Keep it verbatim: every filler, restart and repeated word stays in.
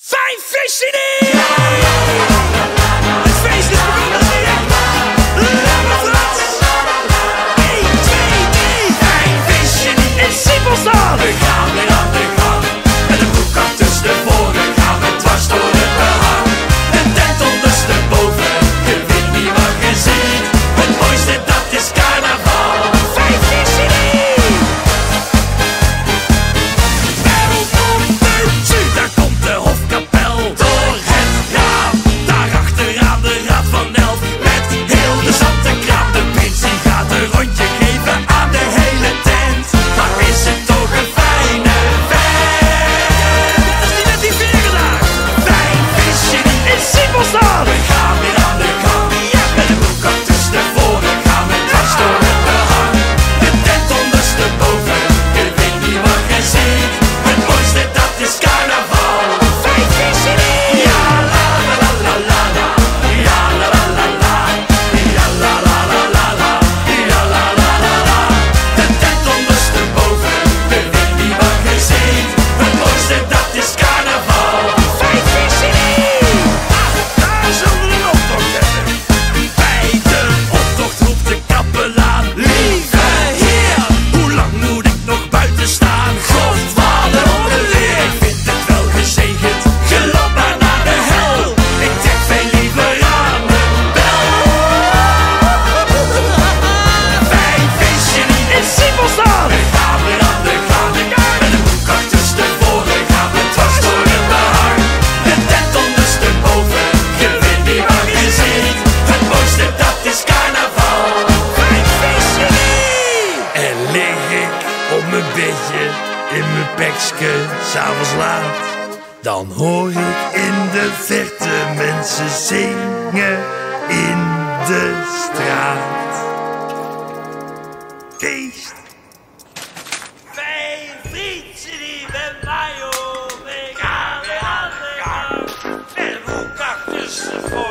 Fijnfisjenie! Het feest is begonnen, zie je! Lamme Frans! één, twee, drie! Fijnfisjenie in Siepelstad! We gaan weer aan de gang. Met een broek achterstevoren gaan we dwars door het behang. Een tent ondersteboven, je weet niet wat je ziet. Het mooiste dat is carnaval. Fijnfisjenie! Daar komt de hofkapel door het raam. Daar achteraan de raad van elf met heel de santenkraam. De prins die gaat een rondje geven aan de hele tent. Maar is het toch een fijne vent? Dat is niet met die veren daar! Fijnfisjenie In Siepelstad! We gaan weer aan de gang. Met een broek achterstevoren gaan we dwars door het behang. Een tent ondersteboven, je weet niet wat je ziet. Het mooiste dat is carnaval. Fijnfisjenie! Ja la la la la la la. Ja la la la la. Ja la la la la la. Ja la la la la. De tent ondersteboven, je weet niet wat je ziet. Het mooiste dat is carnaval. Fijnfisjenie! Daar zullen we een optocht hebben. Bij de optocht roept de kapelaan: lieve heer, hoe lang moet ik nog buiten staan? God, wat een onweer. Ik vind het wel gezegend, geloop maar naar de hel. Ik trek veel liever aan de bel. Fijnfisjenie In Siepelstad! we gaan weer aan de gang. Met een broek achterstevoren gaan we dwars door het behang. Een tent ondersteboven, je weet niet wat je ziet. Het mooiste dat is carnaval. Fijnfisjenie! En lig ik op mijn bedje, in mijn pekske, s'avonds laat. Dan hoor ik in de verte mensen zingen in de straat. Feest! Fijnfisjenie met mij, hoor! We gaan weer aan de gang! Met een broek achterstevoren.